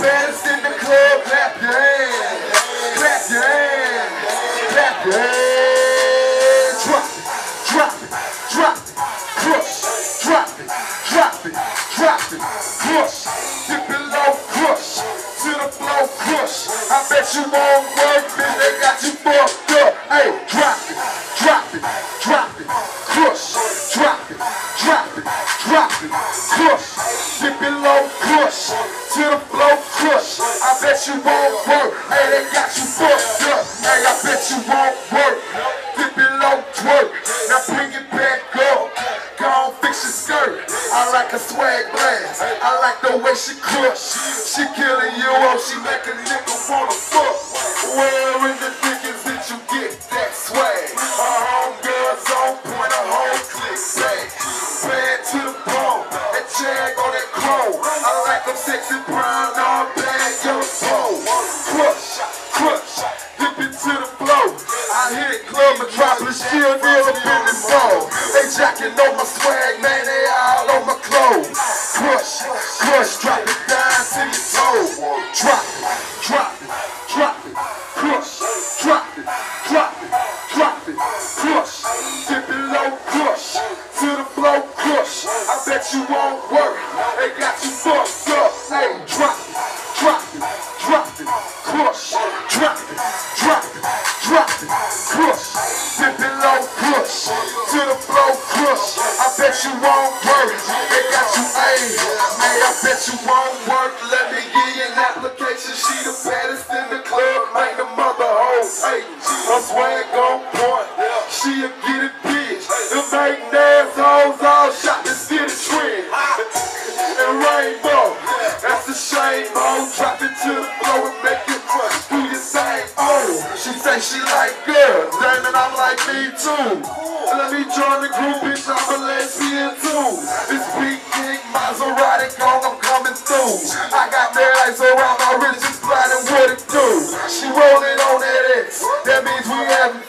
baddest in the club, clap your hands. Clap your hands. Clap your hands. Drop it. Drop it. Drop it. Crush. Drop it. Drop it. Drop it. Crush. Dip it low. Crush. To the flow. Crush. I bet you won't work, bitch. They got you fucked up. Hey, drop it. Drop it. Drop it. Crush. Drop it. Drop it. Drop it. Crush. Dip it low. Crush. To the flow. Crush. I bet you won't work. Hey, they got you fucked up. Hey, I bet you won't work. Dip it low. Twerk. Now bring it back up. Go on, fix your skirt. I like a swag blast. I like the way she crush. She killing you, oh, she make a nigga wanna fuck. Where in the dickens did you get that swag? Her homegirl's on point, her whole click back. Bad to the bone, that jag on that chrome. I like them sexy brown, all bad, yellow pole. Crush, crush, dip it to the flow. I hit Club Metropolis, she'll kneel up in the ball. They jacking on my swag, man, they all on my clothes. Crush, crush, drop it down to your toe. Drop it, drop it, drop it. Crush, drop it, drop it, drop it. Crush, dip it low, crush. To the flow, crush. I bet you won't work. They got you fucked up. Hey, drop it, drop it, drop it. Crush, drop it, drop it, drop it. Crush, dip it low, crush. To the flow, crush. I bet you won't work. They got you, hey, I bet you won't work. Let me give you an application. She the baddest in the club, make the mother hoe. Hey, her swag on point. She'll get it bitch. The making assholes all shot to see the trend. And rainbow, that's a shame, ho. Drop it to the floor and make it rush. Do your thing, oh. She say she like girls, damn it, I'm like me too. Let me join the group, bitch, I'm a lesbian too. This big king Maserati gone, I'm coming through. I got their eyes around my wrist, just plotting what it do. She rolling on that X, that means we having